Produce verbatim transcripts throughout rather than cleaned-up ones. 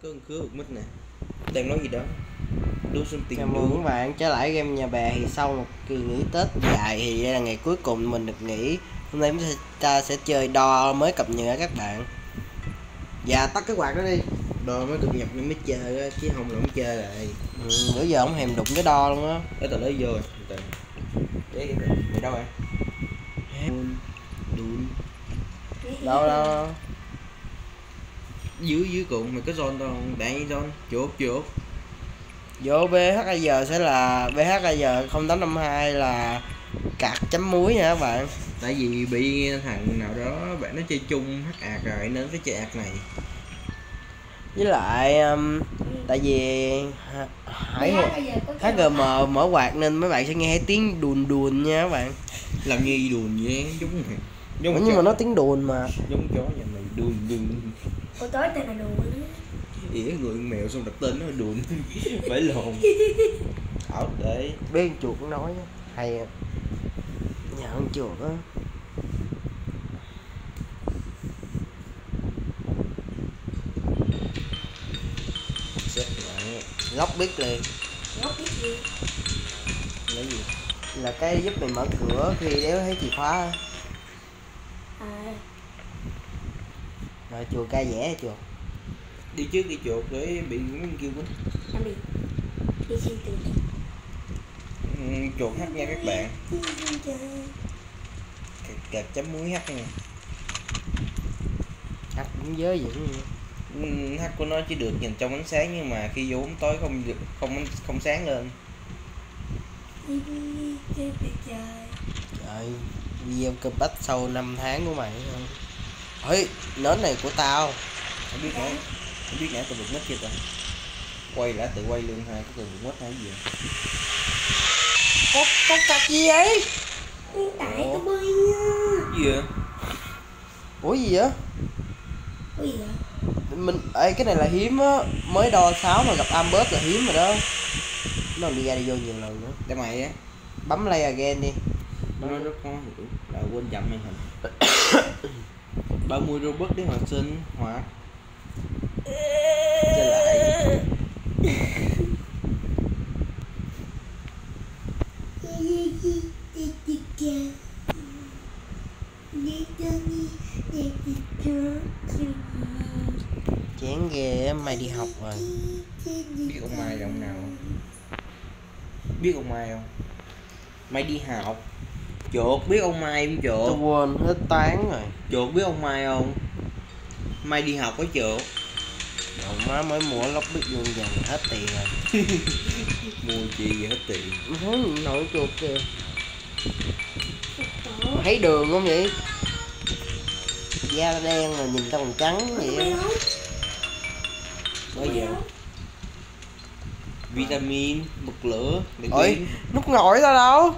có con khứa mít nè. Đang nói gì đó. Đu xuân tiền chào mừng các bạn trở lại game nhà bè. Thì sau một kỳ nghỉ Tết dài thì đây là ngày cuối cùng mình được nghỉ. Hôm nay chúng ta sẽ chơi đo mới cập nhật các bạn. Và tắt cái quạt đó đi. Đo mới được nhập nên mới chơi á, chứ không là không chơi lại. Ừ, bữa giờ không thèm đụng cái đo luôn á. Cái tờ lấy vô rồi. Đấy, mày đâu rồi? Đun. Đâu đâu. Dưới dưới cùng mày có zone đâu không? Đạn zone. Chuột chuột. Vô bê hát a giê sẽ là bê hát a giê không tám năm hai là cạc chấm muối nha các bạn. Tại vì bị thằng nào đó bạn nó chơi chung hát ạc rồi nên phải chơi ạc này. Với lại um, tại vì hải hát giê em mở quạt nên mấy bạn sẽ nghe tiếng đùn đùn nha các bạn. Làm như đùn vậy giống mày. Giống nhưng chó. Mà nó tiếng đùn mà. Giống chó nhà mày đùn đùn. Cô tối tên là đùn. Ỉa người mèo xong đặt tên nó đùn. Phải lồn. Thảo để biết chuột nói hay nhà con chuột á. xếp lại lóc biết liền. Lóc biết gì? Lấy gì? Là cái giúp mình mở cửa khi đéo thấy chìa khóa. À. Rồi chuột ca vẽ hay chuột? Đi trước đi chuột để bị muốn kêu quýnh. Em bị đi xin tiền. Ừ, chuột hát nha các bạn. Kẹp chấm muối hát nha. Hát cũng giới vậy. Ừ, hát của nó chỉ được nhìn trong ánh sáng nhưng mà khi vô bóng tối không được không không sáng lên. Trời, video cơ bách sau năm tháng của mày không? Ôi, nến này của tao. Không biết nãy, không biết nãy tao bật mic chưa ta? Quay lại tự quay luôn hai, có cần bật mic hay gì vậy? Có, có cặp gì vậy? Tại tao bơi nha. Gì vậy? Ủa gì vậy? Ủa gì vậy? Mình, ê cái này là hiếm á. Mới đo sáu mà gặp Ambert là hiếm rồi đó. Nó đi ra đi vô nhiều lần nữa. Để mày á Bấm play again đi. nó rất khó hiểu là quên chậm màn hình. ba mươi robot để hoạt sinh hoạt trở lại. Chán ghê mày đi học rồi. Biết ông Mai là ông nào không? Biết ông Mai không? Mày đi học. Chuột biết ông Mai không chuột? Tôi quên hết toán rồi. Chuột biết ông Mai không? Mai đi học với chuột. Ông má mới mua lóc biết vuông dần hết tiền rồi. Mua chi vậy hết tiền. Thấy nổi chuột kìa. Thấy đường không vậy? Da đen rồi nhìn tao còn trắng vậy. Mới giờ vitamin, bật lửa. Ôi, nút nổi tao đâu?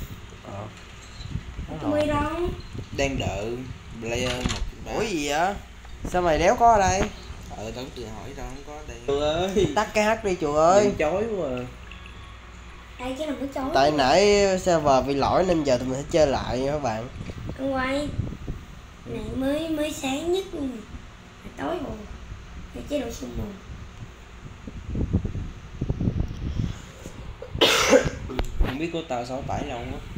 Tụi đâu? Đang đợi player một. Ủa gì vậy? Sao mày đéo có ở đây? Ờ tao tự hỏi tao không có ở đây. Chuột ơi, tắt cái hát đi chuột ơi. chói quá à. Đây cái nào nó chói. Tại nãy server bị lỗi nên giờ tụi mình sẽ chơi lại nha các bạn. Con quay này mới mới sáng nhất luôn mà tối rồi để chế độ sương mù. Không biết của tao sao tải lâu quá.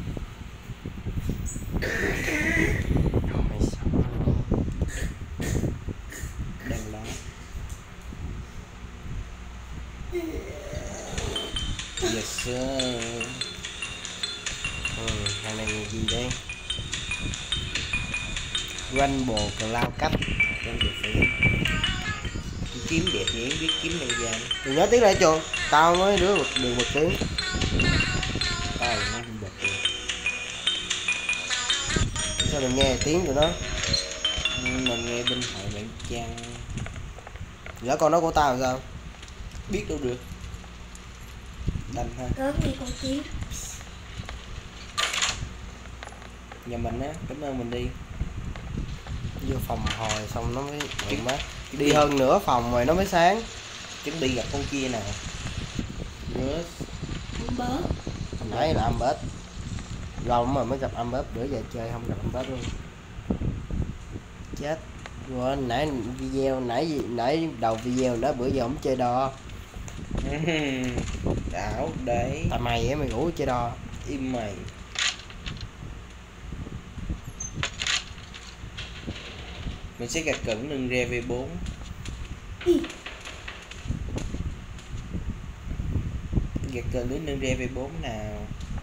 Đang lá. Yes sir. Ừ, thằng này gì đây? Rainbow Cloud cách. Đang được phải kiếm đẹp vậy biết kiếm đâu ra. Đừng nói tiếng lại chuột. Tao mới đứa một đường một tiếng. Tao nó không bật được. Sao đừng nghe tiếng tụi nó? Mình nghe bên thoại bạn Trang. Lỡ con nó của tao làm sao? Biết đâu được. Đành ha. Cớm đi con kiếm. Nhà mình á, cảm ơn mình đi. Vô phòng hồi xong nó mới điện mát. Đi hơn nửa phòng rồi nó mới sáng. Chuẩn bị gặp con kia nào. Rớt. Bớt. Hồi nãy là Ambert. Lâu mà mới gặp Ambert, bữa giờ chơi không gặp Ambert luôn. Chết. Rồi, nãy video nãy gì nãy đầu video đó bữa giờ không chơi đo. Đảo đấy. Tại mày á, mày ngủ chơi đo. Im mày. Mình sẽ gạt cẩn nâng re vê bốn. Gạt cẩn đến nâng re vê bốn nào.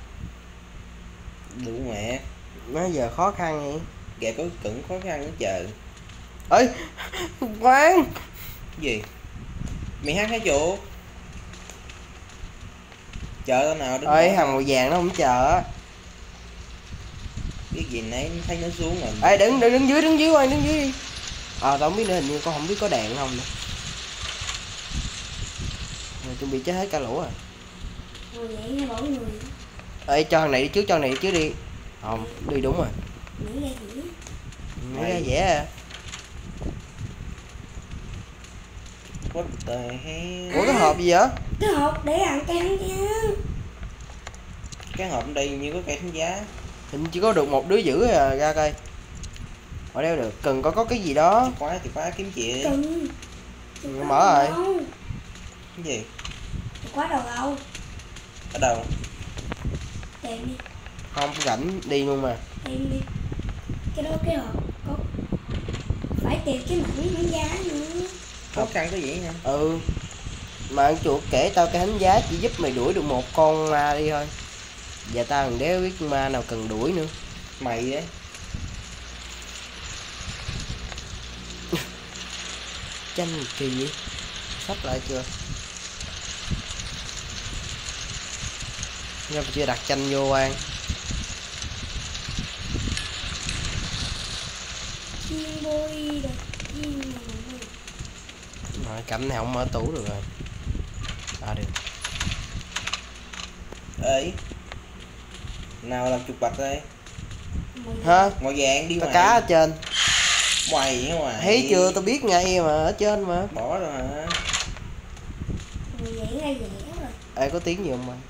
Đủ mẹ. Nó giờ khó khăn vậy. Gạt có cẩn khó khăn nữa chờ. Ê khoan. Gì? Mày hát hả chuột? Chờ tao nào đứng Ơi đó. thằng màu vàng nó không chờ. Biết gì nãy thấy nó xuống rồi. Ê đứng đứng đứng dưới đứng dưới quay đứng dưới đi. Ờ à, tao không biết nữa, hình như con không biết có đèn không nữa. Rồi chuẩn bị chết hết cả lũ rồi. Ngồi dậy nghe bỏ người. Ê cho thằng này đi trước, cho thằng này đi trước đi. Không, đi đúng rồi. Nghĩ ra gì? Mấy ra dễ à. What the hell? Ủa cái hộp gì vậy? Cái hộp để ăn cây ăn chứ. Cái hộp đây như có cây thánh giá. Hình chỉ có được một đứa giữ à, ra coi. Ở đeo được, cần có có cái gì đó. Chìa khóa, chìa khóa kiếm chị đi. Cần. Mở rồi. Cái gì? Chìa khóa đầu gầu. Ở đâu? Tìm đi. Không rảnh đi luôn mà. Tìm đi. Cái đó cái hộp có. Phải tìm cái mảnh mảnh giá nữa. Khó khăn cái gì nha. Ừ. Mà ăn chuột kể tao cái thánh giá chỉ giúp mày đuổi được một con ma đi thôi. Giờ tao còn đéo biết con ma nào cần đuổi nữa. Mày đấy. Chanh kỳ vậy? Sắp lại chưa? Nhưng mà chưa đặt chanh vô ăn. Chim bôi đẹp chim này. Rồi cảnh này không mở tủ được rồi. À được. Ê. Nào làm chuột bạch đây. Hả? Màu vàng đi Có mày. cá ở trên. Mày hả mày? Thấy chưa, tao biết ngay mà, ở trên mà. Bỏ rồi hả? Ngồi dậy ra dễ rồi. Ê có tiếng gì không mày?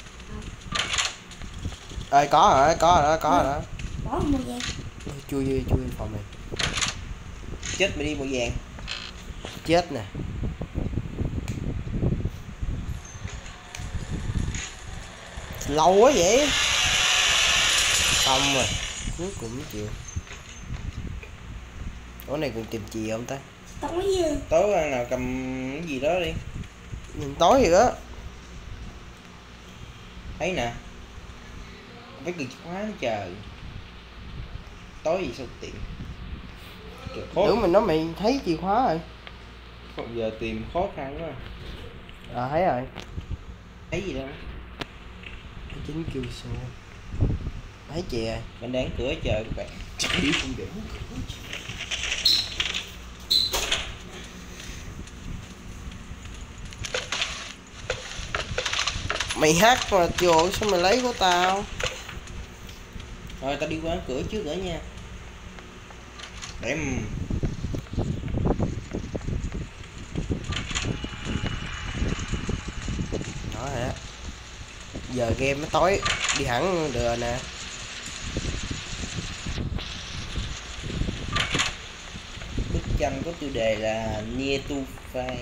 Ê có rồi đó, có rồi đó, có rồi đó. Bỏ màu vàng. Chui vô, chui vô phòng này. Chết mày đi màu vàng. Chết nè. Lâu quá vậy. Xong rồi. Cuối cùng chịu. Ủa này còn tìm chì không ta? Tối dư. Tối ăn nào cầm cái gì đó đi. Nhìn tối vậy đó. Thấy nè. Phải cần chìa khóa nó trời. Tối gì sao tiện. Tưởng mình nói mày thấy chìa khóa rồi. Không giờ tìm khó khăn quá. À thấy rồi. Thấy gì đâu. Chính kêu số. Thấy chị rồi. Mình đang cửa chờ các bạn. Đi không được. Mày hát mà trời sao mày lấy của tao? Rồi tao đi qua cửa trước nữa nha. Để em Đó rồi đó. Giờ game nó tối đi hẳn được rồi nè. bức tranh có tiêu đề là Near to Fire.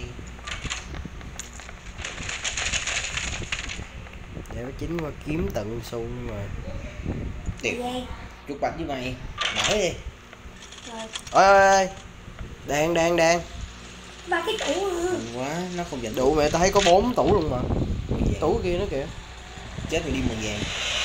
Để chính qua kiếm tận xu mà. Tiệt. Vàng. Chuột bạch với mày. Mở đi. Rồi. Ôi ôi ôi. Đang đang đang. Ba cái tủ hả? Mừng quá, nó không dành Đủ mẹ tao thấy có bốn tủ luôn mà. màu vàng. Tủ kia nó kìa. Chết mày đi màu vàng.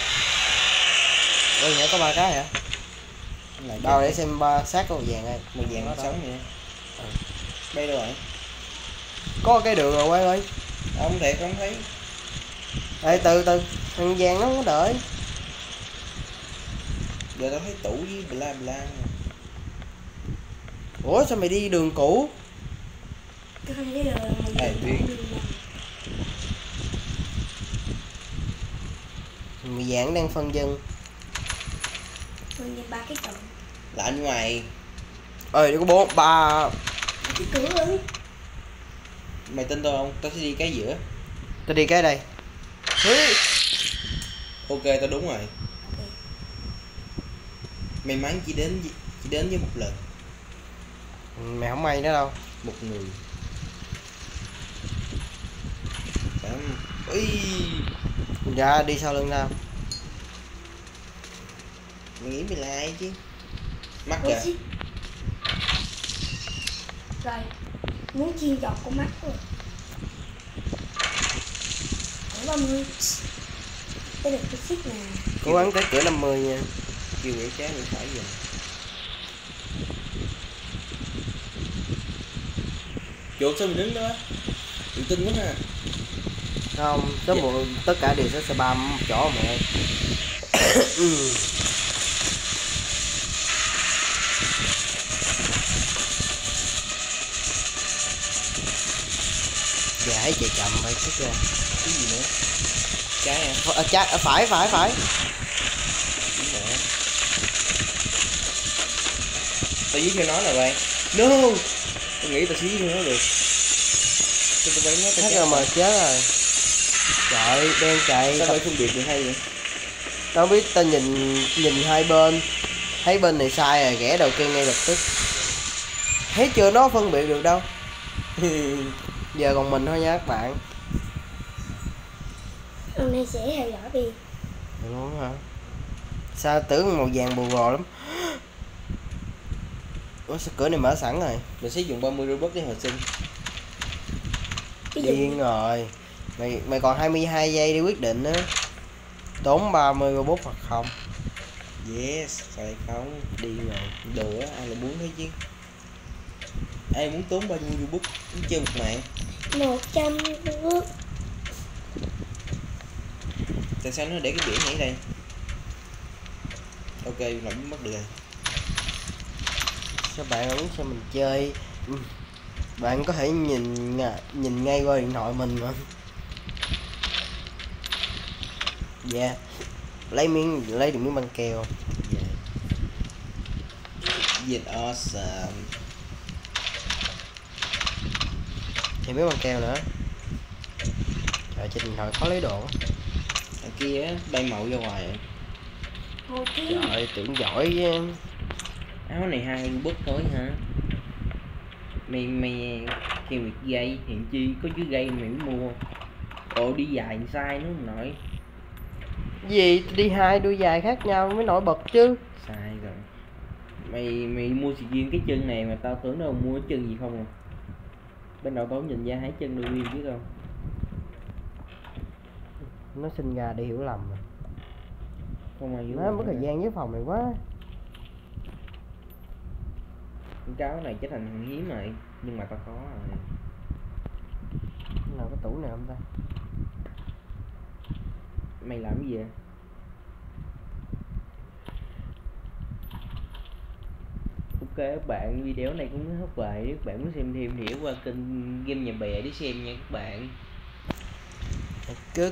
Ôi nhảy có ba cái hả? Lại Đâu để xem ba sát có màu vàng ơi. màu vàng nó sống vậy. Ừ. Đây đâu rồi? Có cái đường rồi quay ơi. Không thiệt không thấy. Ê từ từ, thằng vàng nó không có đợi. Giờ tao thấy tủ với bla bla. Ủa sao mày đi đường cũ? Cái hai cái đường này. Ê, Tuyến. Mày vàng đang phân dân. Rồi nhìn ba cái tủ. Lạnh như mày. Ơi có bốn ba. Cái cửa ư? Mày tin tôi không? Tao sẽ đi cái giữa. Tao đi cái đây. Ok tao đúng rồi. May mắn chỉ đến chỉ đến với một lần. Mày không may nữa đâu. Một người. Bám. Ui. Dạ đi sau lưng tao. Mày nghĩ mày là ai chứ? Mắt Ôi kìa. xí. Rồi, muốn chiên giọt của mắt rồi. Khoảng ba mươi. Cái được cái xích nè. Cố gắng tới cửa năm mươi nha. Kêu nghĩ trái mình phải dùm. Chuột sao mình đứng đó? Tự tin quá ha. Không, số Dạ. bộ tất cả đều sẽ spam một chỗ mẹ ơi. Dạ hãy chạy chậm vậy chứ ra. Cái gì nữa? Trái à? Ờ, trái, ờ, phải phải phải. Đúng rồi. Tao dí cho nó là vậy. No. Tao nghĩ tao xí cho nó được. Tao tao bắn nó tao Hết chết rồi mà chết rồi. Trời đen chạy. Sao phải phân biệt được hay vậy? Tao không biết, tao nhìn nhìn hai bên, thấy bên này sai rồi ghẻ đầu tiên ngay lập tức. Thấy chưa, nó phân biệt được đâu. Giờ còn mình thôi nha các bạn. Hôm nay sẽ theo dõi đi. Được luôn hả? Sao tưởng màu vàng bù rồ lắm. Ủa sao cửa này mở sẵn rồi? Mình sẽ dùng ba mươi robot để hồi sinh. Ví dụ Điên rồi. Mày mày còn hai mươi hai giây để quyết định á. Tốn ba mươi robot hoặc không? Yes, phải không? Điên rồi. Đùa ai lại muốn thế chứ? Ai muốn tốn bao nhiêu robot chơi một mạng? một trăm bước. Tại sao nó để cái biển này ở đây? Ok, làm biến mất được rồi. Sao bạn muốn xem mình chơi? Ừ. Bạn có thể nhìn nhìn ngay qua điện thoại mình mà. Dạ yeah. Lấy miếng lấy được miếng băng keo. Yeah. Dịch awesome. Thì miếng băng keo nữa. Trời, trên điện thoại khó lấy đồ. Ở kia á, bay màu ra ngoài rồi. Hồ Chí Trời, tưởng giỏi chứ. Áo này hai robot thôi hả? Mày mày kêu việc gây hiện chi có chứ gây mày mới mua. Ồ đi dài sai nữa không nội. Gì đi hai đuôi dài khác nhau mới nổi bật chứ. Sai rồi. Mày mày mua xì riêng cái chân này mà tao tưởng đâu mua cái chân gì không à. Bên đầu tao nhìn ra hai chân đôi riêng chứ đâu. Nó sinh ra để hiểu lầm rồi. Không ai hiểu. Nó mất thời gian với phòng này quá. Con cáo này trở thành hàng hiếm rồi. Nhưng mà tao có rồi. Nào có tủ nào không ta? Mày làm cái gì vậy? Ok các bạn, video này cũng hết bài. Nếu các bạn muốn xem thêm thì hãy qua kênh Game Nhà Bè để xem nha các bạn. Cứt.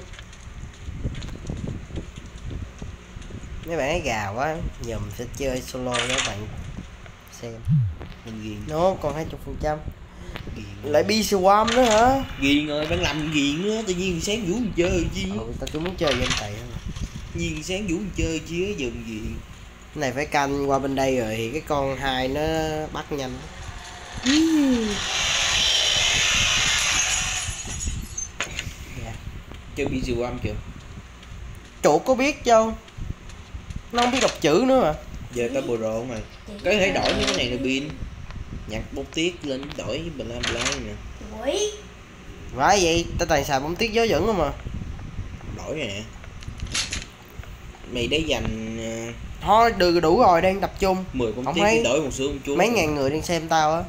Mấy bạn ấy gà quá, giờ mình sẽ chơi solo cho các bạn xem. Mình ghiền. Nó còn hai mươi phần trăm. Ghiền. Lại bi swam nữa hả? Ghiền rồi, đang làm ghiền nữa, tự nhiên sáng vũ mình chơi chi. Ừ, tao cứ muốn chơi game cày thôi. Nhiên sáng vũ mình chơi chi á, dừng ghiền. Cái này phải canh qua bên đây rồi thì cái con hai nó bắt nhanh. Dạ. Chơi bị siêu âm chưa? Chủ có biết đâu. Nó không biết đọc chữ nữa mà. Giờ tao bồ rộ mày. Có thể đổi mấy cái này là pin. Nhặt bông tiết lên đổi bla bla nè. quỷ. Phải vậy, tao toàn xài bóng tiết gió dẫn không mà. Đổi nè. Mày để dành uh, Thôi được đủ rồi, đang tập trung. mười bông Không tiết thấy để đổi một số một chú. mấy ngàn người đang xem tao á.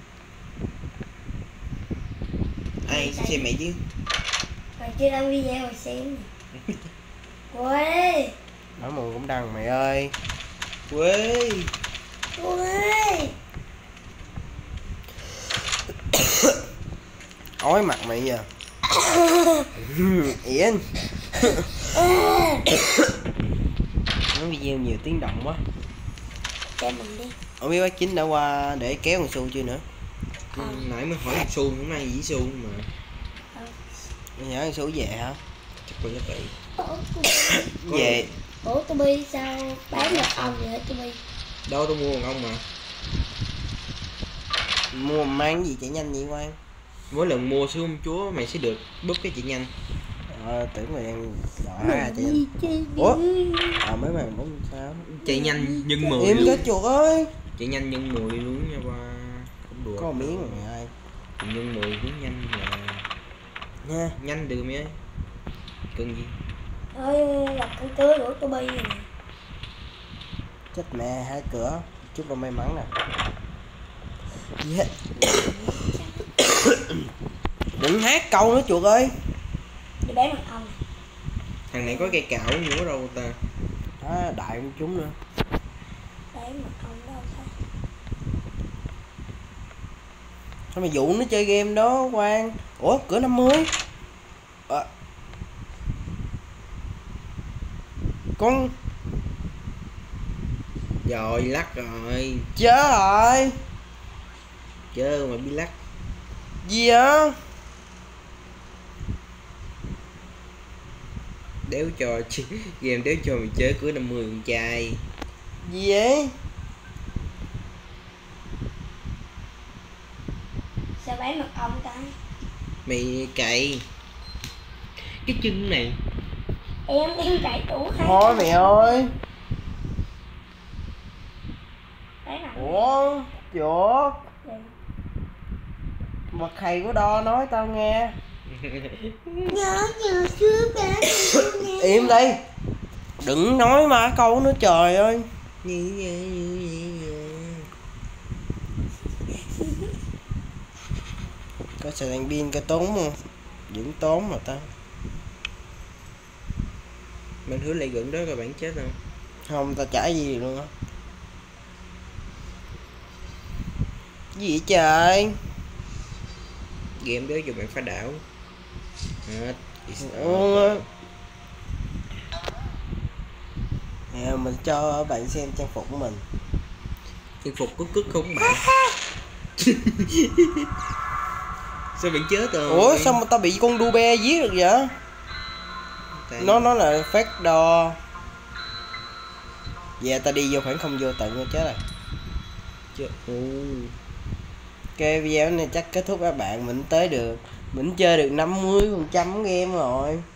Ai xem mày chứ? Rồi chưa đăng video rồi xem. Quê. Nói mùi cũng đăng mày ơi. Quê. Quê. Ói mặt mày giờ. Yên. Nói video nhiều tiếng động quá. Cho mình đi. Không biết bác Chính đã qua để kéo con Su chưa nữa. Ừ, nãy mới hỏi xu hôm nay dĩ xu mà. Bây giờ con Su về hả? Chắc coi chắc vậy. Về. Ủa tôi bi sao bán được ông vậy hả tôi bi? Đâu tôi mua một ông mà. Mua mang gì chạy nhanh vậy Quang? Mỗi lần mua sữa công chúa mày sẽ được búp cái chạy nhanh. Ờ, tưởng mày đang gọi à chạy nhanh. Ủa? À mấy mày muốn sao? Chạy nhanh nhân mười Im luôn. cái chuột ơi. Chạy nhanh nhân mười luôn nha ba. Không đùa. Có một miếng rồi mày ơi. Nhân mười cũng nhanh là Nha. nhanh được mày ơi. Cần gì? Ơi gặp cái cửa của tôi bay này. Chết mẹ hai cửa. Chúc là may mắn nè. Yeah. Đừng hát câu nữa chuột ơi. Đi bán mật ong. Thằng này có cây cạo nữa đâu ta. Đó, đại con chúng nữa. Bán mật ong đâu sao? Sao mày dụ nó chơi game đó Quang? Ủa cửa năm mươi à. Con Rồi lắc rồi. chết rồi. Chớ mà biết lắc. Gì á? Đéo cho game đéo cho mày chơi cửa năm mươi con trai. Gì vậy? Sao bán mật ong ta? Mày cày cái chân này. Em em cậy tủ hai. Thôi mẹ ơi. Bán mật Ủa chuột. gì? Mà thầy của đo nói tao nghe. Nhớ nhớ chưa bán. Im đi. Đừng nói mà câu nữa trời ơi. Có xài đèn pin có tốn không? Vẫn tốn mà ta. Mình hứa lại gần đó các bạn chết không? Không tao trả gì luôn á. Gì vậy trời? Game đó cho bạn phá đảo. À, Ừ. À, mình cho bạn xem trang phục của mình. trang phục có cức không bạn? Sao bạn chết rồi? Ủa sao mà tao bị con đu be giết được vậy? Tại... Nó nó là phát đo. Dạ tao đi vô khoảng không vô tận rồi chết rồi. Chết. Ừ. Ok video này chắc kết thúc các bạn. Mình tới được. Mình chơi được năm mươi phần trăm game rồi.